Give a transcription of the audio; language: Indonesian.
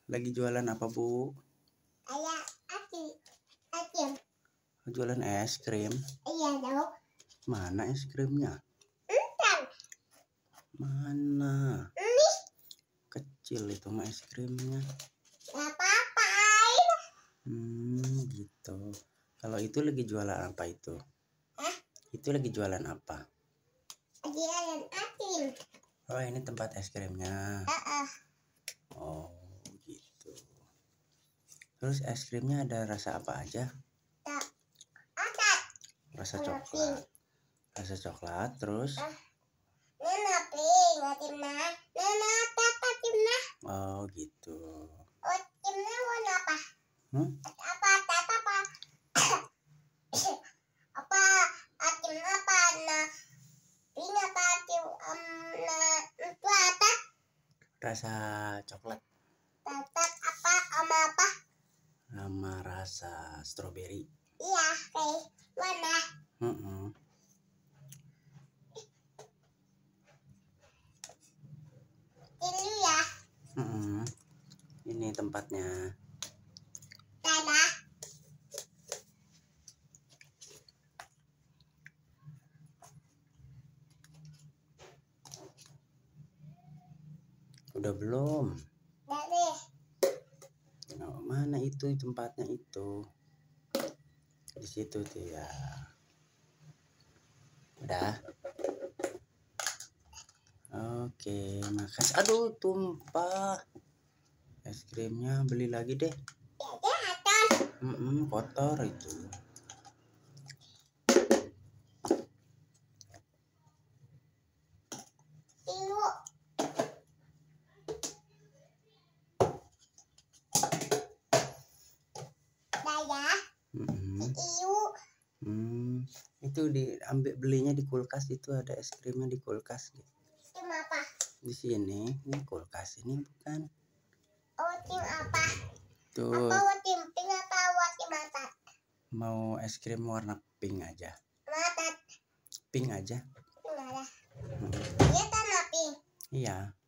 Lagi jualan apa, Bu? Ayah, Acim. Jualan es krim. Iya dong. Mana es krimnya? Entar. Mana? Ini. Kecil itu mah es krimnya. Gak apa-apa, Gitu. Kalau itu lagi jualan apa itu? Hah? Itu lagi jualan apa? Jualan Acim. Oh, ini tempat es krimnya. Oh, gitu. Terus es krimnya ada rasa apa aja? Rasa coklat. Rasa coklat, terus? Nana pink, Acimna. Nana apa Acimna? Oh, gitu. Acimna warna apa? Apa? Apa? Acimna apa? Nah, pink apa Acim? Itu apa? Rasa coklat. Tetap apa sama apa? Sama rasa stroberi. Iya, kayak mana? Ini ya. Ini tempatnya. Tanah. Udah belum? Dari. Oh, mana itu tempatnya itu? Di situ tuh ya. Udah. Oke, makasih. Aduh, tumpah. Es krimnya beli lagi deh. Ya, atas. Kotor itu. Ibu. Daya. Ibu. Itu diambil belinya di kulkas, itu ada es krimnya di kulkas. Apa? Di sini, ini kulkas ini bukan. Watim apa? Tuh. Apa watim pink apa watim mata? Mau es krim warna pink aja. Mata. Pink aja. Enggak ada. Iya tanah pink. Iya.